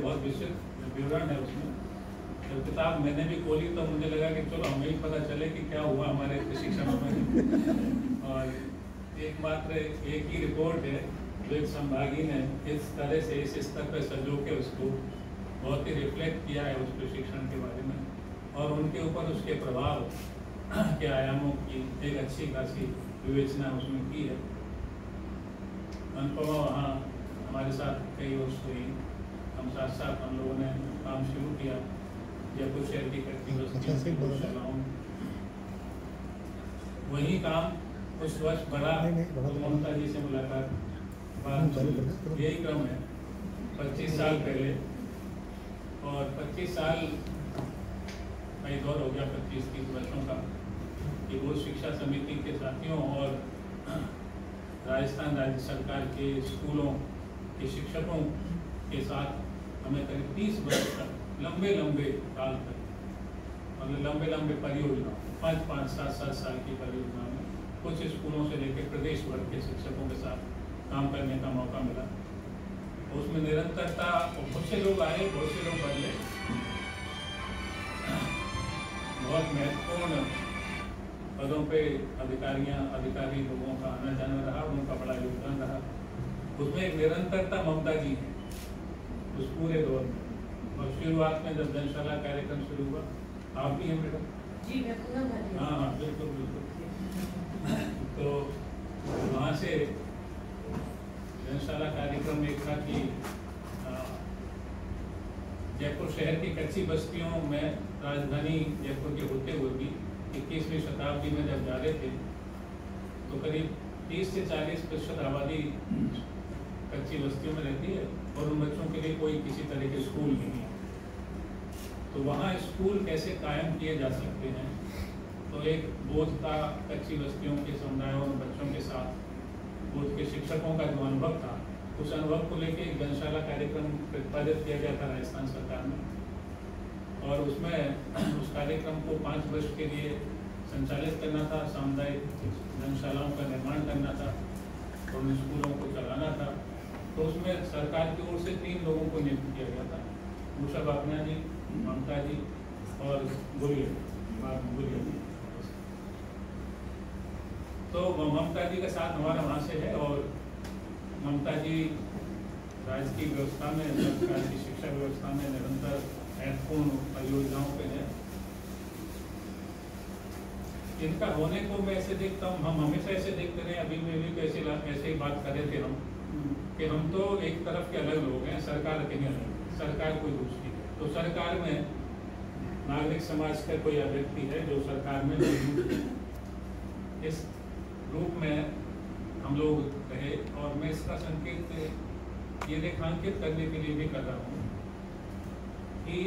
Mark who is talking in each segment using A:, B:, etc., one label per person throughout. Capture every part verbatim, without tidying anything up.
A: बहुत विस्तृत विवरण है उसमें। जब किताब मैंने भी खोली तो मुझे लगा कि चलो हमें ही पता चले कि क्या हुआ हमारे प्रशिक्षण में। और एकमात्र एक ही रिपोर्ट है जो एक संभागी ने इस तरह से इस स्तर पर सजो के उसको बहुत ही रिफ्लेक्ट किया है उस प्रशिक्षण के बारे में, और उनके ऊपर उसके प्रभाव के आयामों की एक अच्छी खासी विवेचना उसमें की है। अनुपमा वहाँ हमारे साथ कई वर्ष हुई, हम साथ साथ हम लोगों ने काम शुरू किया जयपुर शहर की कच्ची बस्तियों में। वही काम कुछ वर्ष बढ़ा तो ममता जी से मुलाकात यही क्रम है पच्चीस साल पहले, और पच्चीस साल कई दौर हो गया, पच्चीस तीस वर्षों का, कि बोर्ड शिक्षा समिति के साथियों और राजस्थान राज्य सरकार के स्कूलों के शिक्षकों के साथ हमें करीब तीस वर्ष तक लंबे लंबे काल तक मतलब लंबे लंबे परियोजना पाँच पाँच सात सात साल की परियोजना में कुछ स्कूलों से लेकर प्रदेश भर के शिक्षकों के साथ काम करने का मौका मिला। उसमें निरंतरता, बहुत से लोग आए, बहुत से लोग बदले, बहुत महत्वपूर्ण पदों पे अधिकारियां अधिकारी लोगों का आना जाना रहा, उनका बड़ा योगदान रहा। उसमें एक निरंतरता ममता जी है उस पूरे दौर में। और शुरुआत में जब जनशाला कार्यक्रम शुरू हुआ, आप भी हैं मैडम
B: जी, मैं पूरा
A: हाँ हाँ बिल्कुल बिल्कुल तो वहाँ से जनशाला कार्यक्रम एक था कि जयपुर शहर की कच्ची बस्तियों में राजधानी जयपुर के होते हुए भी इक्कीसवीं शताब्दी में जब जा रहे थे तो करीब तीस से चालीस प्रतिशत आबादी कच्ची बस्तियों में रहती है और उन बच्चों के लिए कोई किसी तरह के स्कूल नहीं है। तो वहाँ स्कूल कैसे कायम किए जा सकते हैं, तो एक बोध का कच्ची बस्तियों के समुदायों और बच्चों के साथ बोध के शिक्षकों का जो अनुभव था, उस अनुभव को लेकर एक जनशाला कार्यक्रम प्रतिपादित किया गया था राजस्थान सरकार में। और उसमें उस कार्यक्रम को पाँच वर्ष के लिए संचालित करना था, सामुदायिक जनशालाओं का निर्माण करना था और उन स्कूलों को चलाना था। तो उसमें सरकार की ओर से तीन लोगों को नियुक्त किया गया था, उषा बापना जी, ममता जी और गुरिया गुरिया जी। तो ममता जी का साथ हमारा वहाँ से है, और ममता जी राज्य की व्यवस्था में, सरकार की शिक्षा व्यवस्था में निरंतर महत्वपूर्ण परियोजनाओं पे है। इनका होने को मैं ऐसे देखता हूँ, हम हमेशा ऐसे देखते रहे, अभी में भी ऐसे ऐसे ही बात कर रहे थे हम कि हम तो एक तरफ के अलग लोग हैं, सरकार कहीं अलग, सरकार कोई दूसरी है। तो सरकार में नागरिक समाज का कोई व्यक्ति है जो सरकार में इस रूप में हम लोग रहे, और मैं इसका संकेत ये रेखांकित करने के लिए भी कर रहा हूँ कि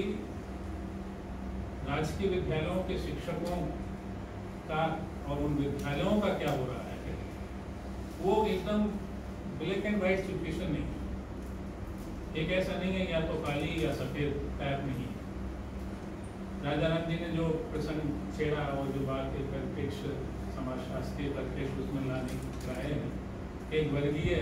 A: राजकीय विद्यालयों के शिक्षकों का और उन विद्यालयों का क्या हो रहा है, वो एकदम ब्लैक एंड व्हाइट सिचुएशन नहीं है। एक ऐसा नहीं है या तो काली या सफेद टाइप नहीं है। राजा राम जी ने जो प्रसंग छेड़ा और जो बात के परिप्रेक्ष समाजशास्त्रीय परिप्रेक्ष उसमें लाने लाए हैं, एक वर्गीय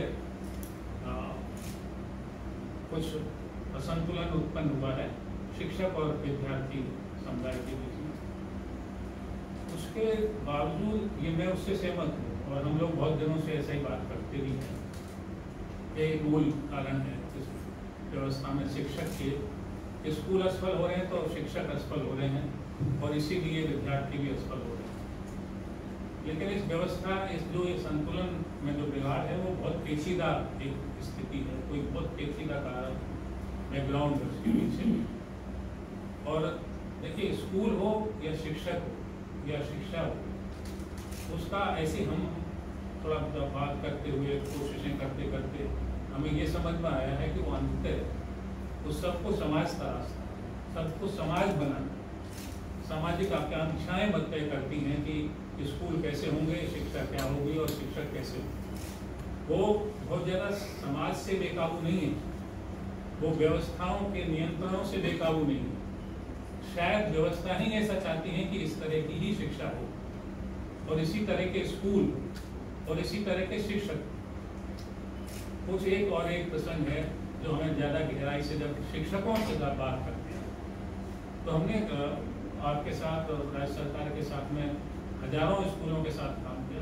A: कुछ असंतुलन उत्पन्न हुआ है शिक्षक और विद्यार्थी समुदाय के बीच में। उसके बावजूद ये मैं उससे सहमत हूँ, और हम लोग बहुत दिनों से ऐसा ही बात करते भी हैं। एक मूल कारण है इस व्यवस्था में शिक्षक के, स्कूल असफल हो रहे हैं तो शिक्षक असफल हो रहे हैं, और इसीलिए विद्यार्थी भी असफल हो रहे हैं। लेकिन इस व्यवस्था, इस जो ये संतुलन में जो बिगाड़ है वो बहुत पेचीदा एक स्थिति है, कोई बहुत पेचीदा कारण बैकग्राउंड है उसके पीछे। और देखिए, स्कूल हो या शिक्षक हो या शिक्षा हो, उसका ऐसे हम थोड़ा बात करते हुए, कोशिशें करते करते हमें ये समझ में आया है कि वो अंततः उस सबको समाज का रास्ता, सबको समाज बनाना, सामाजिक आकांक्षाएं तय करती हैं कि स्कूल कैसे होंगे, शिक्षा क्या होगी और शिक्षक कैसे होंगे। वो बहुत ज़्यादा समाज से बेकाबू नहीं है, वो व्यवस्थाओं के नियंत्रणों से बेकाबू नहीं है। शायद व्यवस्था ही ऐसा चाहती है कि इस तरह की ही शिक्षा हो, और इसी तरह के स्कूल और इसी तरह के शिक्षक। कुछ एक और एक प्रसंग है जो हमें ज़्यादा गहराई से जब शिक्षकों से जब बात करते हैं, तो हमने आपके साथ राज्य सरकार के साथ में हजारों स्कूलों के साथ काम किया।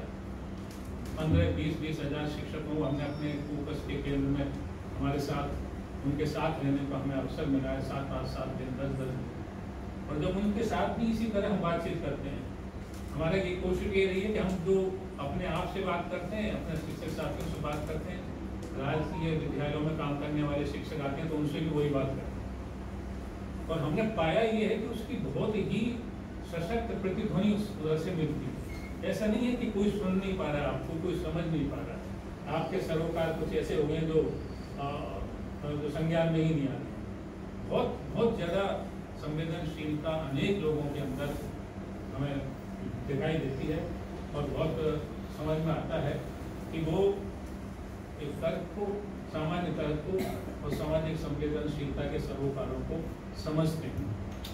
A: पंद्रह बीस बीस हजार शिक्षकों को हमने अपने फोकस के केंद्र में हमारे साथ उनके साथ रहने का हमें अवसर मिला है, सात आठ सात दिन दस दस दिन। और जब उनके साथ भी इसी तरह हम बातचीत करते हैं, हमारे की कोशिश ये रही है कि हम जो अपने आप से बात करते हैं, अपने शिक्षक साथियों से बात करते हैं, राजकीय विद्यालयों में काम करने वाले शिक्षक आते हैं तो उनसे भी वही बात करते हैं। और हमने पाया ये है कि उसकी बहुत ही सशक्त प्रतिध्वनि उस तरह से मिलती है। ऐसा नहीं है कि कोई सुन नहीं पा रहा, आपको कोई समझ नहीं पा रहा, आपके सरोकार कुछ ऐसे हो गए जो आ, जो संज्ञान में ही नहीं आ रहे। बहुत बहुत ज़्यादा संवेदनशीलता अनेक लोगों के अंदर हमें दिखाई देती है और बहुत समझ में आता है कि वो एक तर्क को, सामान्य तर्क को और सामाजिक संवेदनशीलता के सरोकारों को समझते हैं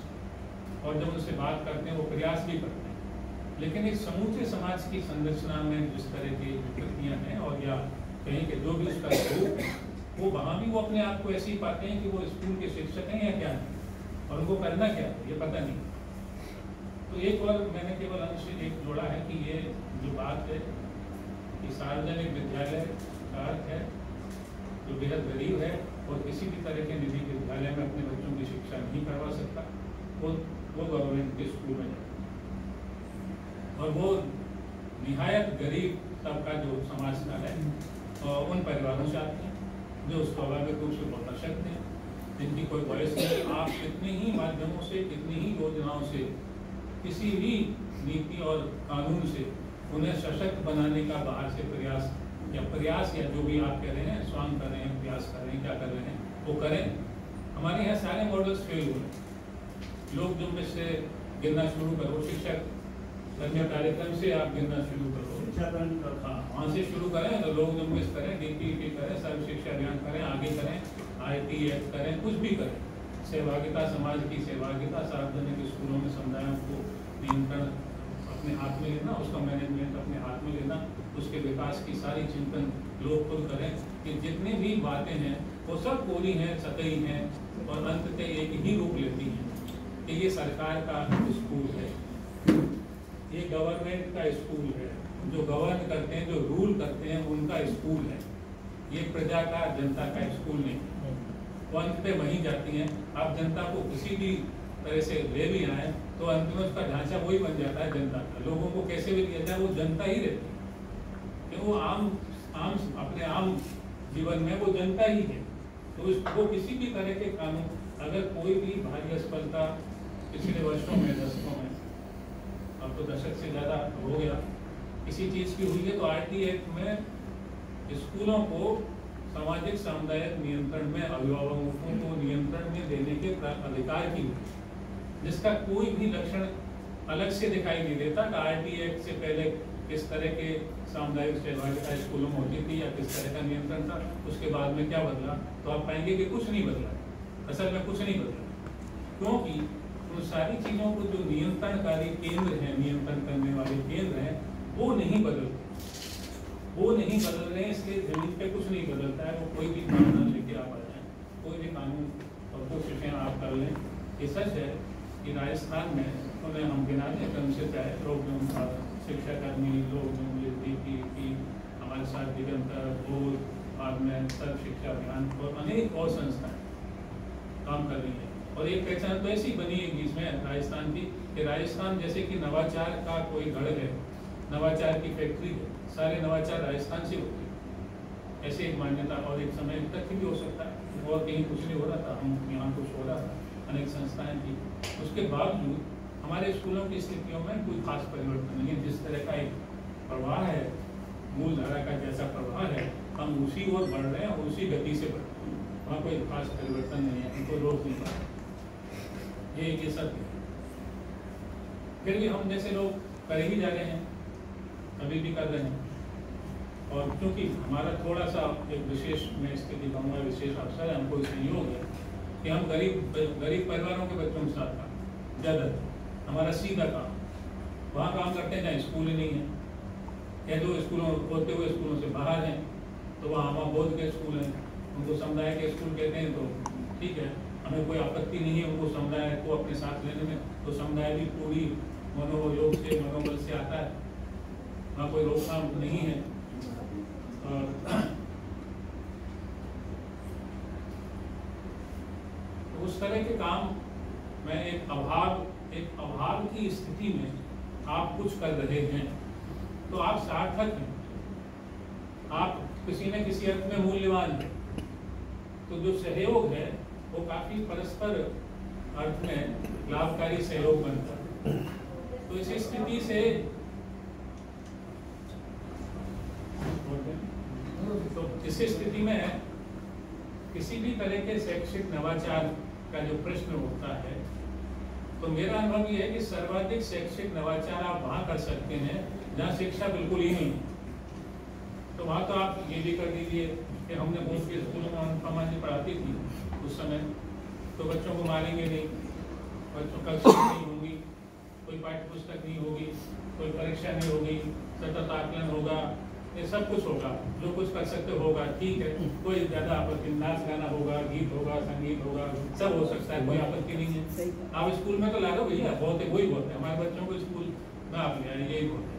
A: और जब उनसे बात करते हैं वो प्रयास भी करते हैं। लेकिन एक समूचे समाज की संरचना में जिस तरह की विकृतियाँ हैं और या कहीं के जो भी उसका स्वरूप है, वो वहाँ भी वो अपने आप को ऐसे ही पाते हैं कि वो स्कूल के शिक्षक हैं या क्या है और उनको करना क्या है ये पता नहीं। तो एक और मैंने केवल अंश एक जोड़ा है कि ये जो बात है कि सार्वजनिक विद्यालय का अर्थ है जो बेहद गरीब है और किसी भी तरह के निजी विद्यालय में अपने बच्चों की शिक्षा नहीं करवा सकता, वो वो गवर्नमेंट के स्कूल में जाए। और वो निहायत गरीब तबका जो समाज का है और उन परिवारों से आते हैं जो स्वाभाविक रूप से बहुत अशक्त हैं, जिनकी कोई वॉइस नहीं। आप कितने ही माध्यमों से, कितनी ही योजनाओं से, किसी भी नीति और कानून से उन्हें सशक्त बनाने का बाहर से प्रयास या प्रयास या जो भी आप कह रहे हैं, स्वांग कर रहे हैं, प्रयास कर रहे हैं, क्या कर रहे हैं वो करें। हमारे यहाँ सारे मॉडल्स फेल हुए। लोग जो में से गिनना शुरू करो, शिक्षक कन्या कार्यक्रम से आप गिनना शुरू करो, हाँ वहाँ से शुरू करें तो लोग जो मिस करें, डी पी पी करें, सर्व शिक्षा अभियान करें, आगे करें, आई टी एक्ट करें, कुछ भी करें। सहभागिता, समाज की सहभागिता, सार्वजनिक स्कूलों में समुदायों को नियंत्रण अपने हाथ में लेना, उसका मैनेजमेंट अपने हाथ में लेना, उसके विकास की सारी चिंतन लोग खुद करें कि जितनी भी बातें हैं वो सब पूरी हैं, सतही हैं और अंततः एक ही रूप लेती हैं कि ये सरकार का स्कूल है, ये गवर्नमेंट का स्कूल है, जो गवर्न करते हैं, जो रूल करते हैं उनका स्कूल है, ये प्रजा का, जनता का स्कूल नहीं। वो अंत पे वहीं जाती हैं। आप जनता को किसी भी तरह से ले भी आए तो अंत में उसका ढांचा वही बन जाता है जनता का। लोगों को कैसे भी लिया जाए वो जनता ही रहती है कि वो आम आम अपने आम जीवन में वो जनता ही है। तो उसको किसी भी तरह के कानून, अगर कोई भी भारी असफलता पिछले वर्षों में, दशकों में, अब तो दशक से ज़्यादा हो गया, किसी चीज़ की हुई है तो आर टी एक्ट में स्कूलों को सामाजिक सामुदायिक नियंत्रण में, अभिभावकों को नियंत्रण में देने के अधिकार की हुई, जिसका कोई भी लक्षण अलग से दिखाई नहीं देता कि आर टी एक्ट से पहले किस तरह के सामुदायिक सहभागिता स्कूलों में होती थी या किस तरह का नियंत्रण था, उसके बाद में क्या बदला, तो आप पाएंगे कि कुछ नहीं बदला, असल में कुछ नहीं बदला। क्योंकि उन सारी चीज़ों को जो नियंत्रणकारी केंद्र हैं, नियंत्रण करने वाले केंद्र हैं, वो नहीं बदलते, वो नहीं बदल रहे हैं। इसलिए जमीन पे कुछ नहीं बदलता है। वो कोई भी कानून लेके आप आ जाए, कोई भी कानून और कोशिशें आप कर लें। ये सच है कि राजस्थान में उन्हें हम गिना दें कम से चाहे लोग जो शिक्षाकर्मी लोग जो डी पी पी हमारे साथ दिगंतर बोध बाद में सर्व शिक्षा अभियान और अनेक और संस्थाएं काम कर रही हैं। और एक पहचान तो ऐसी बनी है बीच में राजस्थान की कि राजस्थान जैसे कि नवाचार का कोई गढ़ है, नवाचार की फैक्ट्री है, सारे नवाचार राजस्थान से होते हैं, ऐसे एक मान्यता। और एक समय तक भी हो सकता है और कहीं कुछ नहीं हो रहा था, हम यहाँ कुछ हो रहा था, अनेक संस्थाएं थी। उसके बावजूद हमारे स्कूलों की स्थितियों में कोई खास परिवर्तन नहीं है। जिस तरह का एक प्रवाह है, मूल धारा का जैसा प्रवाह है, हम उसी ओर बढ़ रहे हैं और उसी गति से बढ़ रहे हैं। वहाँ कोई खास परिवर्तन नहीं है, उनको रोक नहीं पा रहे। ये ये सब फिर भी हम जैसे लोग कर ही जा रहे हैं, अभी भी कर रहे हैं। और क्योंकि हमारा थोड़ा सा एक विशेष, मैं स्थिति कहूँगा विशेष अवसर है, हमको संयोग है कि हम गरीब गरीब परिवारों के बच्चों के साथ काम ज़्यादा, हमारा सीधा काम वहाँ काम करते हैं जहाँ स्कूल ही नहीं है, या जो स्कूलों होते हुए स्कूलों से बाहर हैं, तो वहाँ हमारा बोध के स्कूल हैं, उनको समुदाय के स्कूल कहते हैं तो ठीक है, हमें कोई आपत्ति नहीं है उनको समुदाय को अपने साथ लेने में। तो समुदाय भी पूरी मनोयोग से मनोबल से आता है, वहाँ कोई रोकथाम नहीं है। और उस तरह के काम मैं एक अभाव एक अभाव की स्थिति में आप कुछ कर रहे हैं तो आप सार्थक हैं, आप किसी न किसी अर्थ में मूल्यवान हैं। तो जो सहयोग है वो काफी परस्पर अर्थ में लाभकारी सहयोग बनता है। तो इस स्थिति से तो इस स्थिति में किसी भी तरह के शैक्षिक नवाचार का जो प्रश्न उठता है तो मेरा अनुभव ये है कि सर्वाधिक शैक्षिक नवाचार आप वहाँ कर सकते हैं जहाँ शिक्षा बिल्कुल ही नहीं। तो वहाँ तो आप ये भी कर दीजिए कि हमने बहुत के स्कूलों में अनुपमा जी पढ़ाती थी उस समय, तो बच्चों को मारेंगे नहीं, बच्चों कक्षा नहीं होगी, कोई पाठ्य पुस्तक नहीं होगी, कोई परीक्षा नहीं होगी, सतत आकलन होगा, ये सब कुछ होगा, जो कुछ कर सकते होगा, ठीक है, कोई ज्यादा आपत्ति, नाच गाना होगा, गीत होगा, संगीत होगा, सब हो सकता है, कोई आपत्ति नहीं है। आप स्कूल में तो ला लो भैया, बहुत है, वही बहुत है, हमारे बच्चों को स्कूल में आप ले आए, यही बहुत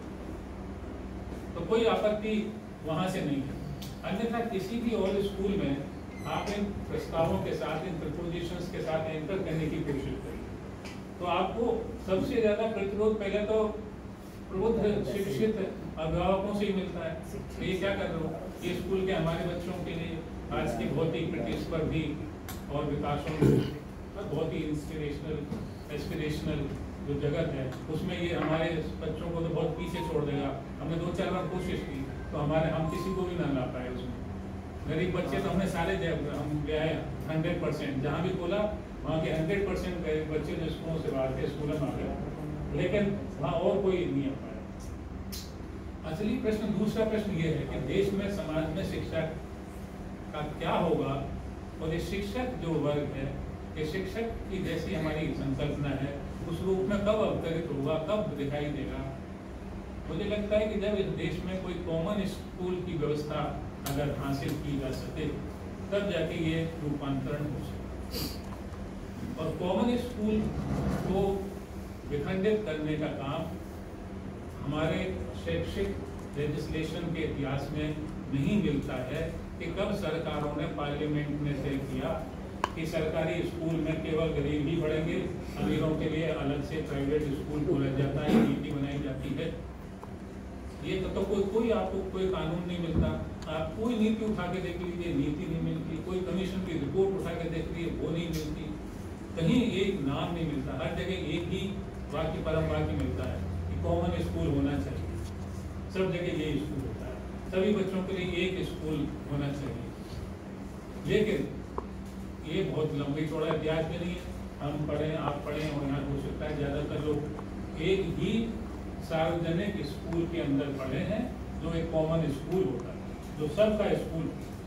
A: है, तो कोई आपत्ति वहां से नहीं है। अन्यथा किसी भी और स्कूल में आप इन प्रस्तावों के साथ, इन प्रपोजिशंस के साथ एंटर करने की कोशिश करें तो आपको सबसे ज्यादा प्रतिरोध पहले तो प्रबुद्ध शिक्षित अभिभावकों से ही मिलता है। तो ये क्या कर रहे हो, ये स्कूल के हमारे बच्चों के लिए आज की भौतिक प्रतिस्पर्धी और विकासों में बहुत ही इंस्पिरेशनल एस्पिरेशनल जो जगत है उसमें ये हमारे बच्चों को तो बहुत पीछे छोड़ देगा। हमने दो चार बार कोशिश की तो हमारे हम किसी को भी ना ला पाए उसमें। गरीब बच्चे तो हमने सारे हम ले आए हंड्रेड परसेंट, जहाँ भी बोला वहाँ के हंड्रेड परसेंट बच्चे जो स्कूलों से बाहर के स्कूलों में आ गए, लेकिन वहाँ और कोई नहीं आ पाया। असली प्रश्न, दूसरा प्रश्न ये है कि देश में समाज में शिक्षा का क्या होगा और ये शिक्षक जो वर्ग है, ये शिक्षक की जैसी हमारी संकल्पना है उस रूप में कब अवतरित होगा, कब दिखाई देगा। मुझे लगता है कि जब इस देश में कोई कॉमन स्कूल की व्यवस्था अगर हासिल की जा सके तब जाके ये रूपांतरण हो सके। और कॉमन स्कूल को विखंडित करने का काम हमारे शैक्षिक लेजिस्लेशन के इतिहास में नहीं मिलता है कि कब सरकारों ने, पार्लियामेंट ने तय किया कि सरकारी स्कूल में केवल गरीब ही पढ़ेंगे, अमीरों के लिए अलग से प्राइवेट स्कूल खोला जाता है, नीति बनाई जाती है। ये तो कोई कोई आपको कोई कानून नहीं मिलता, आप कोई नीति उठा के देख लीजिए, नीति नहीं मिलती, कोई कमीशन की रिपोर्ट उठा के देख लीजिए, वो नहीं मिलती, कहीं एक नाम नहीं मिलता, हर जगह एक ही वाक्य परंपरा की मिलता है कि कॉमन स्कूल होना चाहिए, सब जगह यही स्कूल होता है, सभी बच्चों के लिए एक स्कूल होना चाहिए। लेकिन ये बहुत लंबी चौड़ा इतिहास में नहीं है, हम पढ़ें, आप पढ़ें और यहाँ हो सकता है ज़्यादातर लोग एक ही सार्वजनिक स्कूल के अंदर पढ़े हैं जो एक कॉमन स्कूल होता है, जो सबका स्कूल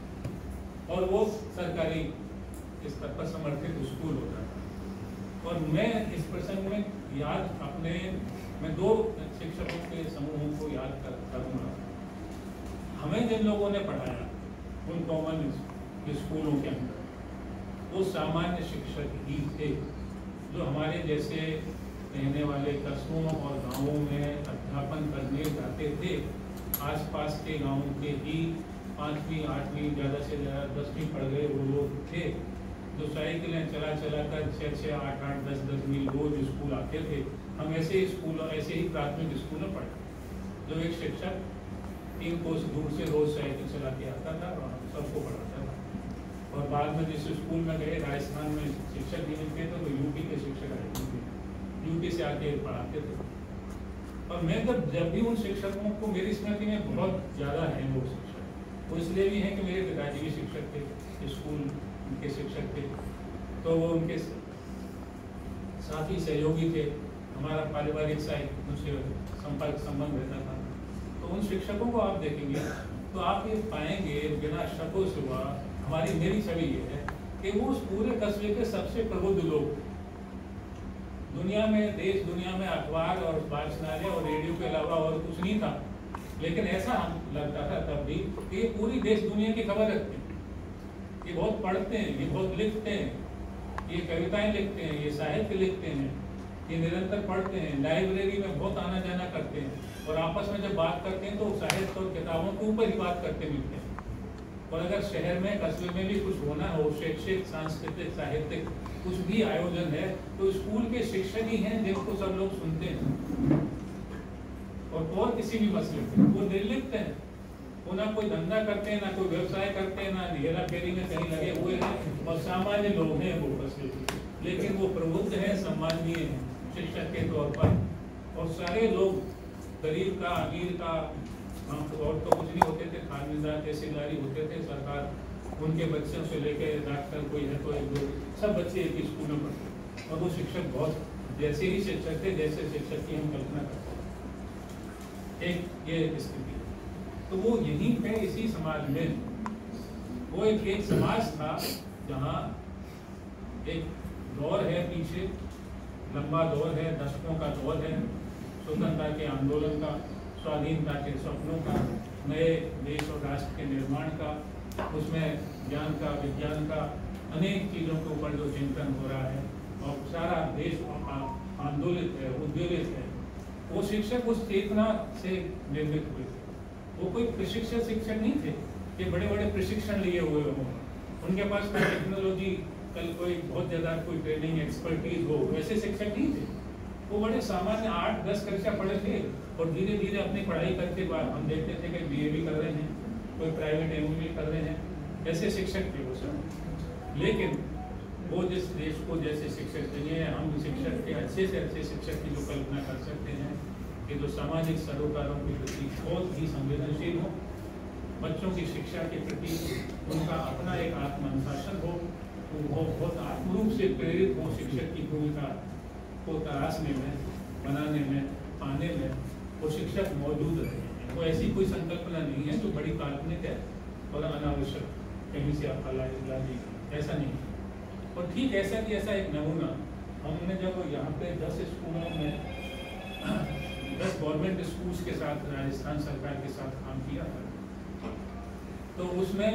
A: और वो सरकारी स्तर पर समर्थित स्कूल होता है। और मैं इस प्रसंग में याद अपने मैं दो शिक्षकों के समूहों को याद कर करूँगा। हमें जिन लोगों ने पढ़ाया उन कॉमन स्कूलों के अंदर वो सामान्य शिक्षक ही थे जो हमारे जैसे रहने वाले कस्बों और गांवों में अध्यापन करने जाते थे। आसपास के गांवों के ही पाँचवीं आठवीं ज़्यादा से ज़्यादा दसवीं पढ़ गए वो लोग थे जो साइकिलें चला चला कर छः छः आठ आठ दस दस मील रोज स्कूल आते थे। हम ऐसे ही स्कूल ऐसे ही प्राथमिक स्कूल में पढ़े जो एक शिक्षक तीन कोस दूर से रोज साइकिल चला के आता था और हम सबको पढ़ाता था। और बाद में जिस स्कूल में गए राजस्थान में शिक्षक नहीं मिलते थे तो यूपी के शिक्षक आए थे, यूपी से आके पढ़ाते थे। और मैं जब जब भी उन शिक्षकों को, मेरी स्मृति में बहुत ज़्यादा है वो शिक्षक, वो इसलिए भी हैं कि मेरे पिताजी भी शिक्षक थे, स्कूल के शिक्षक थे, तो वो उनके साथी सहयोगी थे, हमारा पारिवारिक सा उनसे संपर्क संबंध रहता था। तो उन शिक्षकों को आप देखेंगे तो आप ये पाएंगे बिना शको शुबा, हमारी मेरी छवि ये है कि वो उस पूरे कस्बे के सबसे प्रबुद्ध लोग, दुनिया में, देश दुनिया में अखबार और वाचनालय और रेडियो के अलावा और कुछ नहीं था, लेकिन ऐसा हम लगता था तब भी कि ये पूरी देश दुनिया की खबर रखते हैं। ये बहुत पढ़ते हैं, ये बहुत लिखते हैं, ये कविताएं लिखते हैं, ये साहित्य लिखते हैं, ये निरंतर पढ़ते हैं, लाइब्रेरी में बहुत आना जाना करते हैं, और आपस में जब बात करते हैं तो साहित्य और किताबों के ऊपर ही बात करते मिलते हैं। और अगर शहर में कस्बे में भी कुछ होना हो, शैक्षिक सांस्कृतिक साहित्यिक कुछ भी आयोजन है, तो स्कूल के शिक्षक ही हैं जिनको सब लोग सुनते हैं, और और किसी भी मसले पे वो निर्लिप्त हैं। वो ना कोई धंधा करते हैं, ना कोई व्यवसाय करते हैं, ना हेरा फेरी में कहीं लगे हुए हैं, और सामान्य लोग हैं वो बस, लेकिन वो प्रबुद्ध हैं, सम्माननीय हैं शिक्षक के तौर पर। और सारे लोग, गरीब का, अमीर का, हम तो और तो कुछ नहीं होते थे, खानदार तहसीलदारी होते थे, सरकार उनके बच्चों से लेके डॉक्टर कोई है तो एक दो, सब बच्चे एक ही स्कूल में पढ़ते, और वो शिक्षक बहुत जैसे ही शिक्षक थे जैसे शिक्षक की हम कल्पना करते। एक ये स्थिति, तो वो यहीं पे इसी समाज में, वो एक एक समाज था जहाँ एक दौर है पीछे, लंबा दौर है, दशकों का दौर है, स्वतंत्रता के आंदोलन का, स्वाधीनता के सपनों का, नए देश और राष्ट्र के निर्माण का, उसमें ज्ञान का, विज्ञान का, अनेक चीज़ों के ऊपर जो चिंतन हो रहा है, और सारा देश आंदोलित है, उद्वेलित है। वो शिक्षक उस चेतना से निर्मित हुए थे। वो कोई प्रशिक्षण शिक्षक नहीं थे कि बड़े बड़े प्रशिक्षण लिए हुए हों, उनके पास कोई टेक्नोलॉजी, कल कोई बहुत ज़्यादा कोई ट्रेनिंग एक्सपर्टीज हो, वैसे शिक्षक नहीं थे। वो बड़े सामान्य आठ दस कक्षा पढ़े थे, और धीरे धीरे अपनी पढ़ाई करते बाद हम देखते थे कि बी ए भी कर रहे हैं, कोई प्राइवेट एम भी कर रहे हैं, ऐसे शिक्षक थे वो सब। लेकिन वो जिस देश को जैसे शिक्षक चाहिए, हम शिक्षक के अच्छे से अच्छे शिक्षक की जो कल्पना कर सकते हैं कि जो सामाजिक सरोकारों के प्रति बहुत ही संवेदनशील हो, बच्चों की शिक्षा के प्रति उनका अपना एक आत्म अनुशासन हो, वो बहुत आत्मरूप से प्रेरित हो शिक्षक की भूमिका को तराशने में, बनाने में, पाने में, वो शिक्षक मौजूद रहे। वो ऐसी कोई संकल्पना नहीं है जो बड़ी काल्पनिक है और अनावश्यक कहीं से आप ला दी, ऐसा नहीं। और ठीक ऐसा कि ऐसा एक नमूना हमने जब यहाँ पे दस स्कूलों में, दस गवर्नमेंट स्कूल्स के साथ राजस्थान सरकार के साथ काम किया था, तो उसमें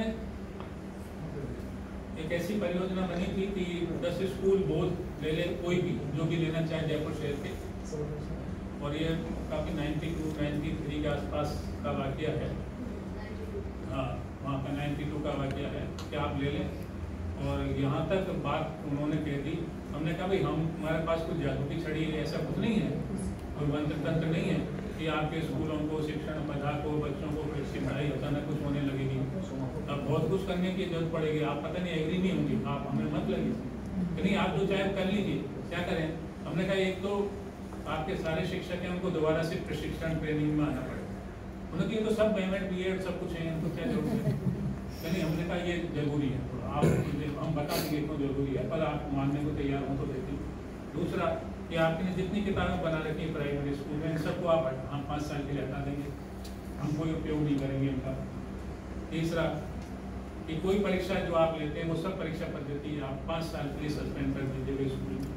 A: एक ऐसी परियोजना बनी थी कि दस स्कूल बोध ले ले, कोई भी जो भी लेना चाहे जयपुर शहर के, और ये काफ़ी नाइन्टी टू नाइन्टी थ्री के आसपास का वाक़या है। हाँ, वहाँ का नाइन्टी टू का वाक़या है कि आप ले लें। और यहाँ तक बात उन्होंने कह दी, हमने कहा भाई हम हमारे पास कुछ जागृति छड़ी है, ऐसा कुछ नहीं है, कोई मंत्र तंत्र नहीं है कि आपके स्कूलों को, शिक्षण पदार्थ को, बच्चों को फिर से पढ़ाई अचानक कुछ होने लगेगी, अब बहुत कुछ करने की जरूरत पड़ेगी, आप पता नहीं एग्री नहीं होंगे, आप हमें मत लगिए, नहीं आप जो चाहे कर लीजिए, क्या करें। हमने कहा एक तो आपके सारे शिक्षक हैं, उनको दोबारा से प्रशिक्षण ट्रेनिंग में आना पड़ेगा। उन्होंने कहा तो सब एम एड बी एड सब कुछ है, इनको क्या जरूरत है। नहीं, हमने कहा ये जरूरी है, तो आप हम बता देंगे क्यों जरूरी है, पर आप मानने को तैयार हो तो देखिए। दूसरा कि आपने जितनी किताबें बना रखी है प्राइमरी स्कूल में, इन सबको आप हम पाँच साल के लिए हटा देंगे, हम कोई उपयोग नहीं करेंगे इनका। तीसरा कि कोई परीक्षा जो आप लेते हैं वो सब परीक्षा पद्धति आप पाँच साल के लिए सस्पेंड कर दीजिएगा स्कूल में,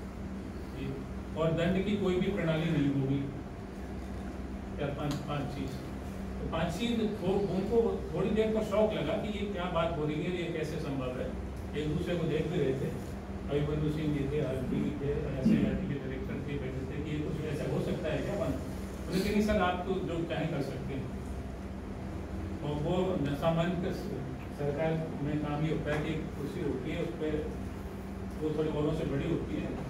A: और दंड की कोई भी प्रणाली नहीं होगी। क्या पाँच पाँच चीज़ तो पाँच चीज उनको थोड़ी देर को शौक लगा कि ये क्या बात हो रही है, ये कैसे संभव है। एक दूसरे को देख भी रहे थे, अभिमन्यु सिंह जी थे, आरती थे, ऐसे के डायरेक्टर थे, बैठे थे कि ये कुछ ऐसा हो सकता है क्या बन, लेकिन सर आप तो जो चाहे कर सकते हैं। और वो सामान्य सरकार में काम ये होता है कि कुर्सी होती है, उस पर वो थोड़ी औरों से बड़ी होती है,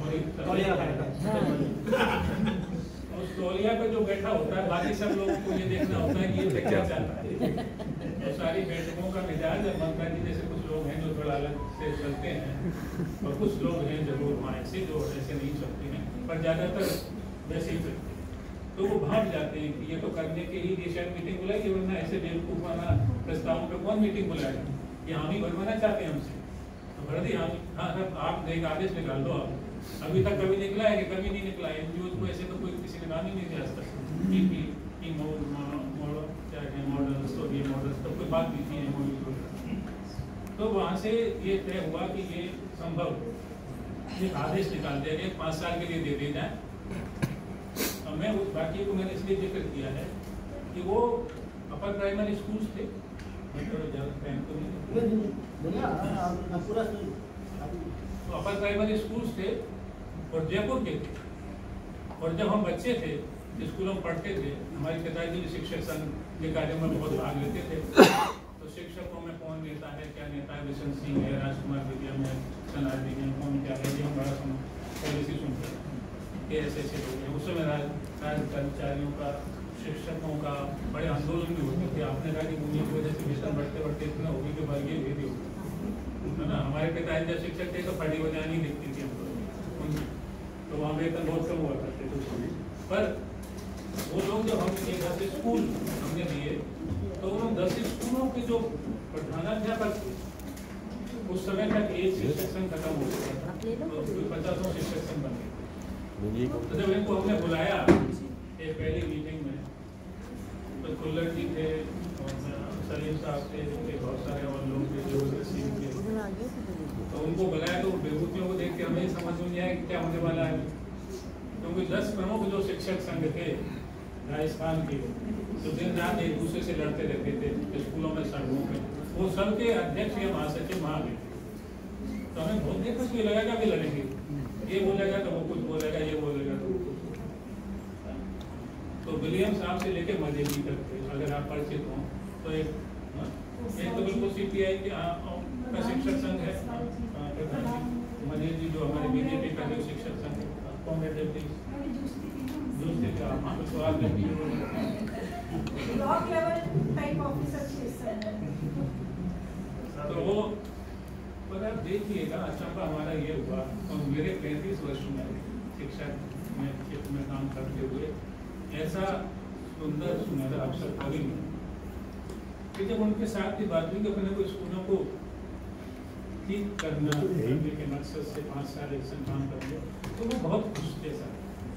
A: और उस तौलिया पे जो बैठा होता है, बाकी सब लोगों को ये देखना होता है कि ये क्या चाहता है। तो सारी बैठकों का मिजाज ममता जी जैसे कुछ लोग हैं जो थोड़ा अलग से चलते हैं, और कुछ लोग हैं जरूर वहाँ ऐसे जो ऐसे नहीं चलते हैं, पर ज़्यादातर वैसे ही चलते हैं। तो वो भाग जाते हैं कि ये तो करने के ही ये शायद मीटिंग बुलाई, वरना ऐसे बेवकूफ़ाना प्रस्तावों पे कौन मीटिंग बुलाएगा, ये हम ही बनवाना चाहते हैं हमसे। तो भरती हम हाँ सर आप एक आदेश निकाल दो, आप अभी तक कभी निकला है कि कभी नहीं निकला है। एनजीओ को ऐसे तो कोई किसी ने नाम ही नहीं दिया आज तक की की की मॉडल क्या है मॉडल्स तो ये मॉडल्स तो कोई बात नहीं थी। तो वहाँ से ये तय हुआ कि ये संभव एक आदेश निकाल दिया गया, पाँच साल के लिए दे दिया जाए। अब मैं उस बाकी को मैंने इसलिए जिक्र किया है कि वो अपर प्राइमरी स्कूल्स थे, मैं थोड़ा ज़्यादा टाइम तो नहीं तो अपर प्राइमरी स्कूल्स थे और जयपुर के थे, और जब हम बच्चे थे स्कूलों में पढ़ते थे, हमारे पिताजी भी शिक्षक संघ के कार्य में बहुत भाग लेते थे। तो शिक्षकों में कौन नेता है, क्या नेता है, बिशन सिंह है, राजकुमार विलियम है, सनादी है, कौन क्या है, ये हम बड़ा पॉलिसी सुनते हैं कि ऐसे ऐसे लोग हैं। उस समय राज राज कर्मचारियों का, शिक्षकों का बड़े आंदोलन भी होते थे। आपने कहा कि भूमि की वजह से वेतन बढ़ते बढ़ते इतना होगी कि वर्गीय भेद ही होगा, है ना। हमारे पिताजी जब शिक्षक थे तो फटी बजानी दिखती थी हमको, तो वहाँ वेतन बहुत कम हुआ करते थे। पर वो लोग जब हम ये दस स्कूल हमने दिए तो उन दस स्कूलों के जो प्रधानाध्यापक थे, उस समय तक एक शिक्षक संघ खत्म हो चुका था, तो पचासों शिक्षक संघ बन गए। तो जब इनको हमने बुलाया एक पहली मीटिंग में, तो कुल्लर जी थे और सलीम साहब थे, बहुत सारे और लोग थे जो सिंह थे, तो उनको बुलाया तो बेबूतियों को देख के हमें समझ में नहीं आया कि क्या होने वाला है, क्योंकि दस प्रमुख जो शिक्षक संघ थे राजस्थान के, तो दिन रात एक दूसरे से लड़ते रहते थे स्कूलों में, सड़कों में। वो सब के अध्यक्ष या महासचिव वहाँ गए, तो हमें बहुत देखा कि लगेगा कि लड़ेंगे, ये बोलेगा तो वो कुछ बोलेगा, ये बोलेगा तो वो कुछ बोलेगा। तो विलियम साहब से लेके मजेदी तक थे, अगर आप परिचित हों तो एक एक तो बिल्कुल सी पी आई का शिक्षक संघ है, मजेदी जो हमारे बीजेपी का जो शिक्षक संघ है, तो वो पर आप देखिएगा अचंबा हमारा ये हुआ, और मेरे पैंतीस वर्ष में शिक्षा में क्षेत्र में काम करते हुए ऐसा सुंदर सुनहरा अवसर कभी नहीं कि जब उनके साथ की बात हुई कि अपने को स्कूलों को ठीक करना के मकसद से पाँच साल एक संग काम कर लिया, तो वो बहुत खुश थे सर।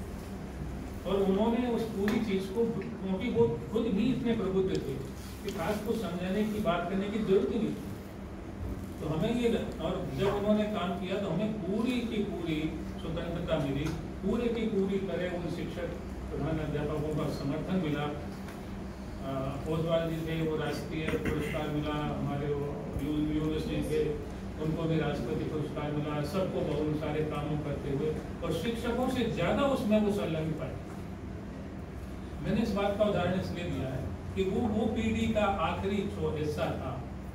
A: और उन्होंने उस पूरी चीज़ को, क्योंकि वो खुद भी इतने प्रबुद्ध थे कि खास को समझाने की, बात करने की जरूरत ही नहीं, तो हमें ये, और जब उन्होंने काम किया तो हमें पूरी की पूरी स्वतंत्रता मिली, पूरे की पूरी तरह उन शिक्षक प्रधान अध्यापकों का समर्थन मिला। ओसवाल जी थे, वो राष्ट्रीय पुरस्कार मिला, हमारे यूनिवर्सिटी थे, उनको भी राष्ट्रपति पुरस्कार मिला, सबको बहुत सारे कामों करते हुए, और शिक्षकों से ज्यादा उसमें वो संलग्न पाए। मैंने इस बात का उदाहरण इसलिए दिया है कि वो वो पीढ़ी का आखिरी हिस्सा था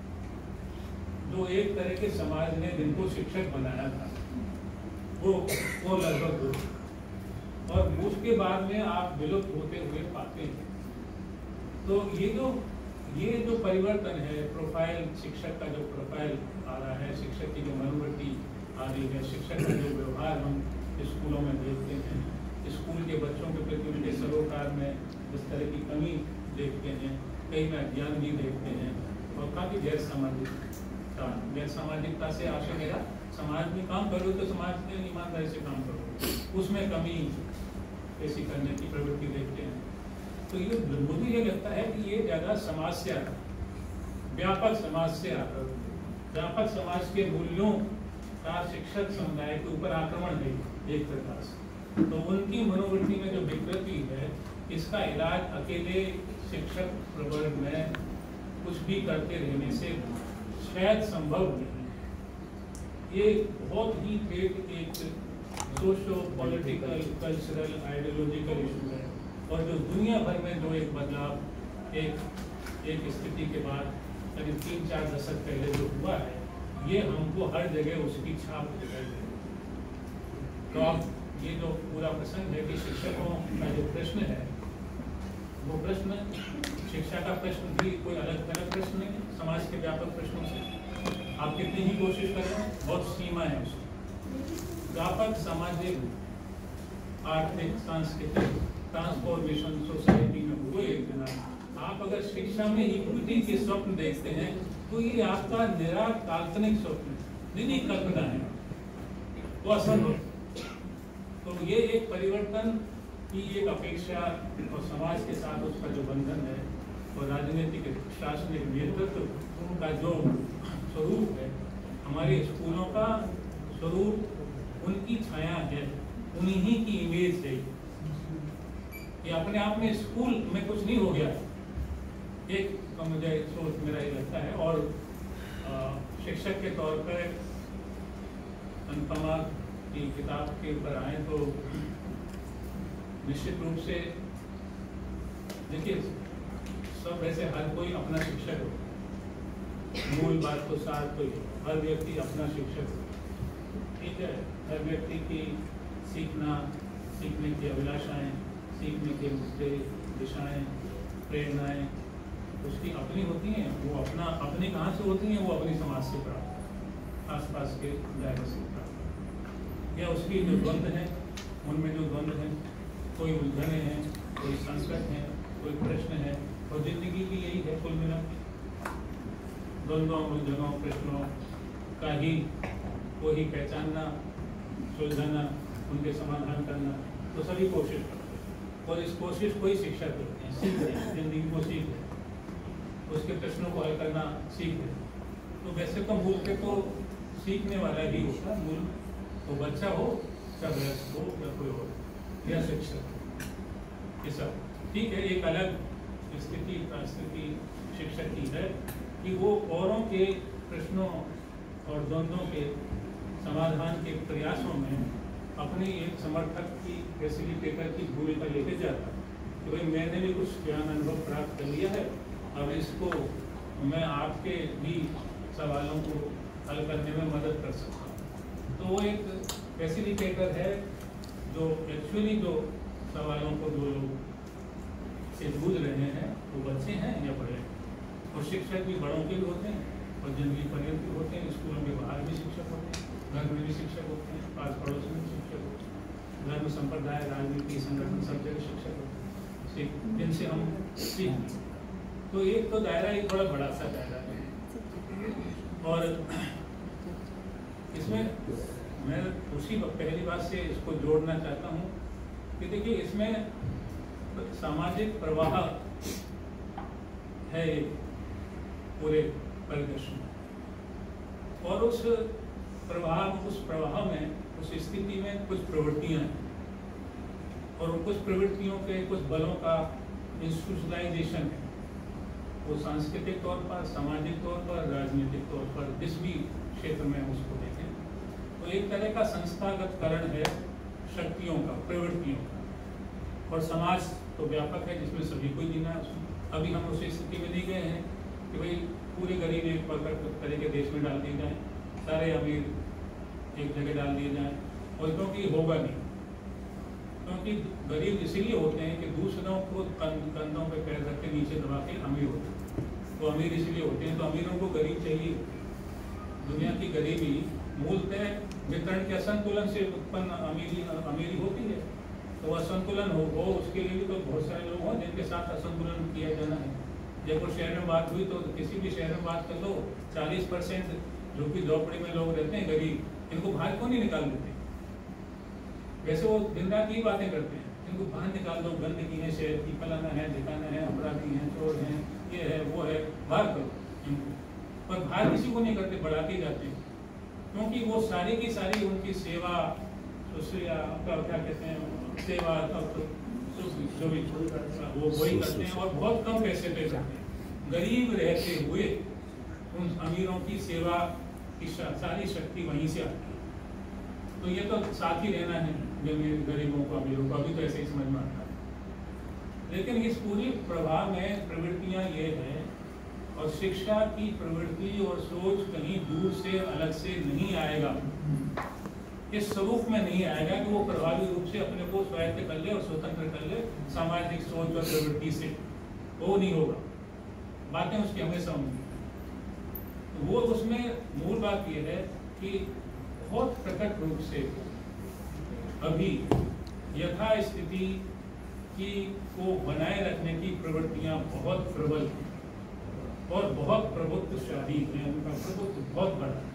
A: जो एक तरह के समाज ने जिनको शिक्षक बनाया था, वो वो लगभग, और उसके बाद में आप विलुप्त होते हुए पाते हैं। तो ये जो ये जो परिवर्तन है, प्रोफाइल, शिक्षक का जो प्रोफाइल आ रहा है, शिक्षक की जो मनोवृत्ति आ रही है, शिक्षक का जो व्यवहार हम स्कूलों में देखते हैं, स्कूल के बच्चों के प्रति उनके सरोकार में जिस तरह की कमी देखते हैं, कई में अज्ञान भी देखते हैं, और काफ़ी गैर सामाजिकता गैर सामाजिकता से आशय मेरा, समाज में काम करो तो समाज में ईमानदारी से काम करो, उसमें कमी ऐसी करने की प्रवृत्ति देखते हैं। तो ये मुझे ये लगता है कि ये ज़्यादा समाज से आता, व्यापक समाज से आता, व्यापक समाज के मूल्यों का शिक्षक समुदाय के ऊपर आक्रमण है एक प्रकार से। तो उनकी मनोवृत्ति में जो विकृति है, इसका इलाज अकेले शिक्षक प्रवर्ग में कुछ भी करते रहने से शायद संभव नहीं। ये बहुत ही एक socio political, cultural, ideological issue है, और जो दुनिया भर में जो एक बदलाव, एक एक स्थिति के बाद करीब तीन चार दशक पहले जो हुआ है, ये हमको हर जगह उसकी छाप दिखाई दे रही है। तो आप ये जो पूरा प्रसंग है कि शिक्षकों का जो प्रश्न है, वो प्रश्न शिक्षा का प्रश्न भी कोई अलग अलग प्रश्न नहीं है समाज के व्यापक प्रश्नों से। आप कितनी ही कोशिश करें, बहुत सीमा है उसकी। व्यापक सामाजिक, आर्थिक, सांस्कृतिक ट्रांसफॉर्मेशन सोसाइटी में हुए एक दिन, आप अगर शिक्षा में इक्विटी के स्वप्न देखते हैं तो ये आपका निरा काल्पनिक स्वप्न, निजी कल्पना है, वो असंभव। तो ये एक परिवर्तन की एक अपेक्षा, और समाज के साथ उसका जो बंधन है, और राजनीतिक शासनिक नेतृत्व का जो स्वरूप है, हमारे स्कूलों का स्वरूप उनकी छाया है, उन्हीं की इमेज है। ये अपने आप में स्कूल में कुछ नहीं हो गया, एक तो मुझे सोच मेरा ये लगता है। और शिक्षक के तौर पर अनुपमा की किताब के ऊपर आए तो निश्चित रूप से देखिए, सब ऐसे हर कोई अपना शिक्षक हो, मूल बात तो साथ कोई हर व्यक्ति अपना शिक्षक हो, ठीक है। हर व्यक्ति की सीखना सीखने की अभिलाषाएं, सीखने के मुद्दे, दिशाएं, प्रेरणाएं उसकी अपनी होती हैं। वो अपना अपनी कहाँ से होती हैं? वो अपनी समाज से प्राप्त, आसपास के दायरे से प्राप्त, या उसकी जो द्वंद्व है उनमें जो द्वंद्व है, कोई उलझने हैं, कोई संकट है, कोई प्रश्न है, और जिंदगी भी यही है कुल मिला द्वंद्वों, उलझनों, प्रश्नों का ही को ही पहचानना, सुलझाना, उनके समाधान करना, तो सभी कोशिश करते हैं। और इस कोशिश को ही शिक्षा करते हैं, सीख रहे हैं, जिंदगी को सीख रहे हैं, उसके प्रश्नों को हल करना सीख रहे हैं। तो वैसे तो मूल पे तो सीखने वाला ही होता है, मूल तो बच्चा हो, चाहे वयस्क हो या कोई हो, या शिक्षक हो, ये सब ठीक है। एक अलग स्थिति परिस्थिति शिक्षक की है कि वो औरों के प्रश्नों और द्वंद्वों के समाधान के प्रयासों में अपनी एक समर्थक की, फैसिलिटेटर की भूमिका लेके जाता कि भाई मैंने भी कुछ ज्ञान अनुभव प्राप्त कर लिया है, अब इसको मैं आपके भी सवालों को हल करने में मदद कर सकता हूँ। तो वो एक फैसिलिटेटर है जो एक्चुअली जो सवालों को जो लोग से जूझ रहे हैं वो बच्चे हैं या बड़े हैं। और शिक्षक भी बड़ों के भी होते हैं और जिंदगी पर्यंत भी होते हैं, स्कूलों के बाहर भी शिक्षक होते हैं, घर में भी शिक्षक होते हैं, पास पड़ोस में भी शिक्षक होते हैं, धर्म संप्रदाय, राजनीति, संगठन, सब जगह शिक्षक होते हैं जिनसे हम सीख। तो एक तो दायरा एक बड़ा बड़ा सा दायरा है, और इसमें मैं उसी पहली बात से इसको जोड़ना चाहता हूँ कि देखिए इसमें सामाजिक प्रवाह है पूरे परिदृश्य में, और उस प्रवाह उस प्रवाह में उस स्थिति में कुछ प्रवृत्तियां हैं, और कुछ प्रवृत्तियों के कुछ बलों का इंस्टीट्यूशनलाइजेशन है। वो सांस्कृतिक तौर पर, सामाजिक तौर पर, राजनीतिक तौर पर, जिस भी क्षेत्र में उसको देखें, तो एक तरह का संस्थागतकरण है शक्तियों का, प्रवृत्तियों का। और समाज तो व्यापक है जिसमें सभी को जीना है। अभी हम उस स्थिति में नहीं गए हैं कि भाई पूरे गरीब एक तरह के देश में डाल दिए जाएं, सारे अमीर एक जगह डाल दिए जाएं, और क्योंकि होगा नहीं, क्योंकि गरीब इसीलिए होते हैं कि दूसरों को कंधों पे पैर रख के नीचे दबा के अमीर होते हैं। तो अमीर इसीलिए होते हैं, तो अमीरों को गरीब चाहिए। दुनिया की गरीबी मूलतः वितरण के असंतुलन से उत्पन्न अमीरी अमीरी होती है। तो असंतुलन हो, हो उसके लिए भी तो बहुत सारे लोग हों जिनके साथ असंतुलन किया जाना है। जयपुर शहर में बात हुई तो किसी भी शहर में बात कर लो, चालीस परसेंट जो कि झोपड़ी में लोग रहते हैं गरीब, इनको बाहर क्यों नहीं निकाल देते? वैसे वो दिन रात ही बातें करते हैं, इनको बाहर निकाल दो, गंदगी है शहर की, फलाना है, ठिकाना है, अपराधी हैं, चोर हैं, ये है वो है, बाहर करो इनको। पर बाहर किसी को नहीं करते, बढ़ाते जाते हैं, क्योंकि वो सारी की सारी उनकी सेवा क्या कहते हैं सेवा जो भी वो वही करते हैं, और बहुत कम पैसे पे करते हैं। गरीब रहते हुए उन अमीरों की सेवा की सारी शक्ति वहीं से आती है। तो ये तो साथ ही रहना है गरीबों को, अमीरों को, अभी तो ऐसे ही समझ में आता है। लेकिन इस पूरी प्रभाव में प्रवृत्तियां ये है, और शिक्षा की प्रवृत्ति और सोच कहीं दूर से अलग से नहीं आएगा, इस स्वरूप में नहीं आएगा कि वो प्रभावी रूप से अपने को स्वायत्त कर ले और स्वतंत्र कर ले सामाजिक सोच और प्रवृत्ति से, वो नहीं होगा। बातें उसकी हमेशा होंगी। तो वो उसमें मूल बात यह है कि बहुत प्रकट रूप से अभी यथा स्थिति की को बनाए रखने की प्रवृत्तियां बहुत प्रबल हैं और बहुत प्रभुत्वशाली हैं, उनका प्रभुत्व बहुत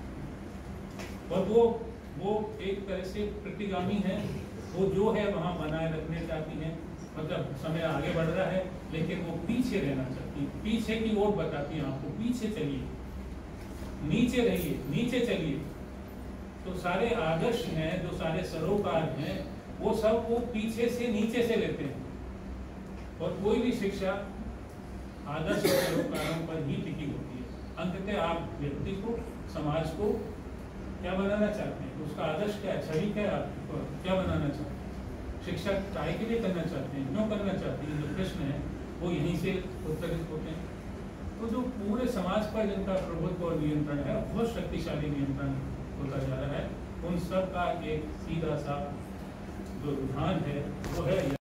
A: बड़ा, और वो वो एक तरह से प्रतिगामी है। वो जो है वहाँ बनाए रखने चाहती हैं, मतलब समय आगे बढ़ रहा है लेकिन वो पीछे रहना चाहती है, पीछे की ओर बताती है आपको, पीछे चलिए, नीचे रहिए, नीचे चलिए। तो सारे आदर्श हैं, जो सारे सरोकार हैं, वो सब वो पीछे से नीचे से लेते हैं, और कोई भी शिक्षा आदर्श सरोकारों पर ही टिकी होती है। अंततः आप व्यक्ति को, समाज को क्या बनाना चाहते हैं, उसका आदर्श क्या है, छवि क्या है, आप क्या बनाना चाहते हैं, शिक्षा काय के लिए करना चाहते हैं, क्यों करना चाहते हैं, जो प्रश्न है वो यहीं से उत्तरित होते हैं। तो जो पूरे समाज पर जिनका प्रभुत्व और नियंत्रण है, बहुत शक्तिशाली नियंत्रण होता जा रहा है, उन सब का एक सीधा सा जो रुझान है वो है